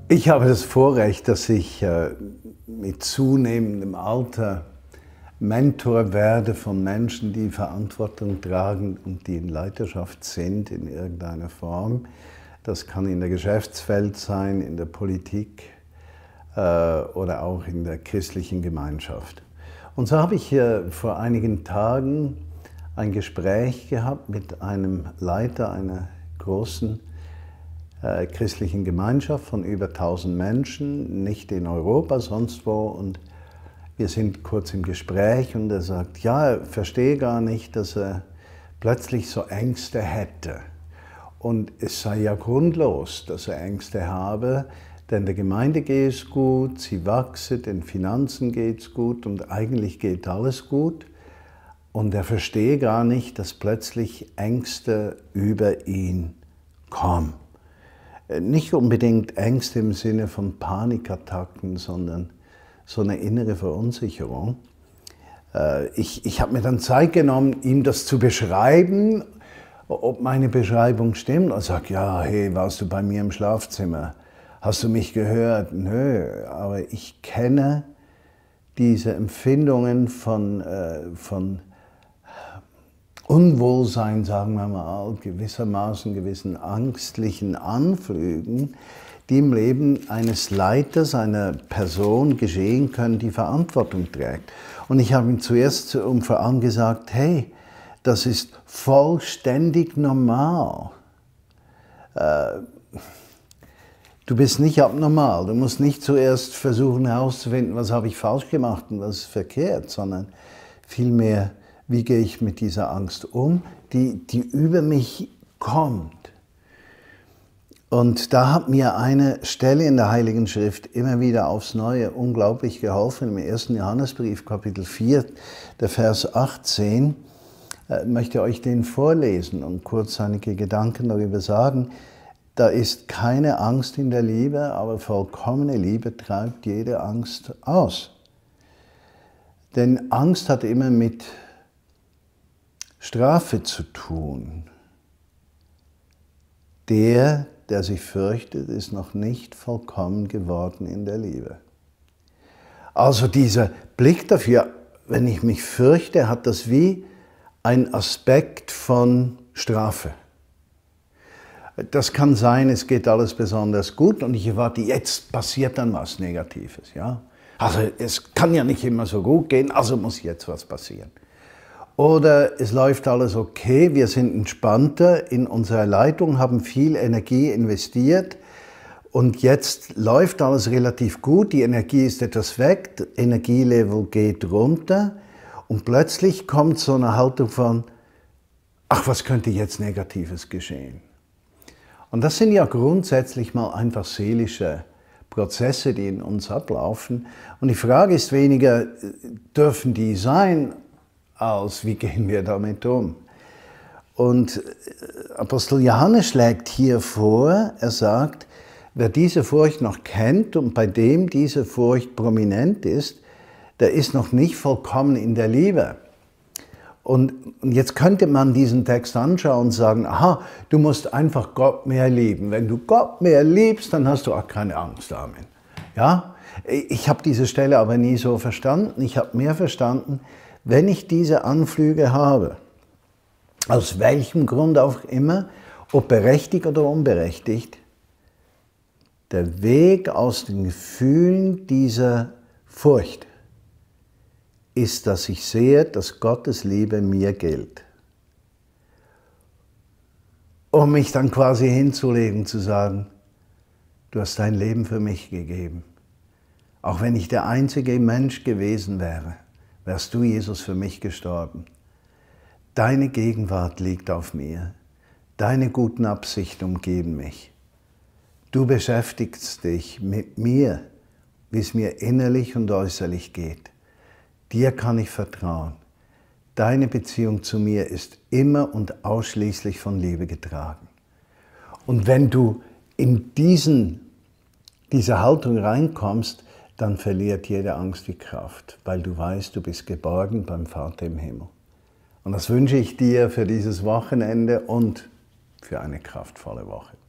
Ich habe das Vorrecht, dass ich mit zunehmendem Alter Mentor werde von Menschen, die Verantwortung tragen und die in Leiterschaft sind in irgendeiner Form. Das kann in der Geschäftswelt sein, in der Politik oder auch in der christlichen Gemeinschaft. Und so habe ich vor einigen Tagen ein Gespräch gehabt mit einem Leiter einer großen christlichen Gemeinschaft von über 1000 Menschen, nicht in Europa, sonst wo. Und wir sind kurz im Gespräch und er sagt, ja, er verstehe gar nicht, dass er plötzlich so Ängste hätte. Und es sei ja grundlos, dass er Ängste habe, denn der Gemeinde geht es gut, sie wachse, den Finanzen geht es gut und eigentlich geht alles gut. Und er verstehe gar nicht, dass plötzlich Ängste über ihn kommen. Nicht unbedingt Ängste im Sinne von Panikattacken, sondern so eine innere Verunsicherung. Ich habe mir dann Zeit genommen, ihm das zu beschreiben, ob meine Beschreibung stimmt. Er sagt, ja, hey, warst du bei mir im Schlafzimmer? Hast du mich gehört? Nö, aber ich kenne diese Empfindungen von Unwohlsein, sagen wir mal, gewissermaßen gewissen angstlichen Anflügen, die im Leben eines Leiters, einer Person geschehen können, die Verantwortung trägt. Und ich habe ihm zuerst vor allem gesagt, hey, das ist vollständig normal. Du bist nicht abnormal. Du musst nicht zuerst versuchen herauszufinden, was habe ich falsch gemacht und was ist verkehrt, sondern vielmehr, wie gehe ich mit dieser Angst um, die über mich kommt. Und da hat mir eine Stelle in der Heiligen Schrift immer wieder aufs Neue unglaublich geholfen. Im 1. Johannesbrief, Kapitel 4, der Vers 18, möchte euch den vorlesen und kurz einige Gedanken darüber sagen. Da ist keine Angst in der Liebe, aber vollkommene Liebe treibt jede Angst aus. Denn Angst hat immer mit Strafe zu tun. Der sich fürchtet, ist noch nicht vollkommen geworden in der Liebe. Also dieser Blick dafür, wenn ich mich fürchte, hat das wie ein Aspekt von Strafe. Das kann sein, es geht alles besonders gut und ich erwarte, jetzt passiert dann was Negatives. Ja? Also es kann ja nicht immer so gut gehen, also muss jetzt was passieren. Oder es läuft alles okay, wir sind entspannter in unserer Leitung, haben viel Energie investiert und jetzt läuft alles relativ gut, die Energie ist etwas weg, das Energielevel geht runter und plötzlich kommt so eine Haltung von, ach, was könnte jetzt Negatives geschehen? Und das sind ja grundsätzlich mal einfach seelische Prozesse, die in uns ablaufen. Und die Frage ist weniger, dürfen die sein, als wie gehen wir damit um? Und Apostel Johannes schlägt hier vor, er sagt, wer diese Furcht noch kennt und bei dem diese Furcht prominent ist, der ist noch nicht vollkommen in der Liebe. Und jetzt könnte man diesen Text anschauen und sagen, aha, du musst einfach Gott mehr lieben. Wenn du Gott mehr liebst, dann hast du auch keine Angst, Amen. Ja? Ich habe diese Stelle aber nie so verstanden. Ich habe mehr verstanden, wenn ich diese Anflüge habe, aus welchem Grund auch immer, ob berechtigt oder unberechtigt, der Weg aus den Gefühlen dieser Furcht ist, dass ich sehe, dass Gottes Liebe mir gilt. Um mich dann quasi hinzulegen, zu sagen, du hast dein Leben für mich gegeben. Auch wenn ich der einzige Mensch gewesen wäre, wärst du, Jesus, für mich gestorben. Deine Gegenwart liegt auf mir. Deine guten Absichten umgeben mich. Du beschäftigst dich mit mir, wie es mir innerlich und äußerlich geht. Dir kann ich vertrauen. Deine Beziehung zu mir ist immer und ausschließlich von Liebe getragen. Und wenn du in diese Haltung reinkommst, dann verliert jede Angst die Kraft, weil du weißt, du bist geborgen beim Vater im Himmel. Und das wünsche ich dir für dieses Wochenende und für eine kraftvolle Woche.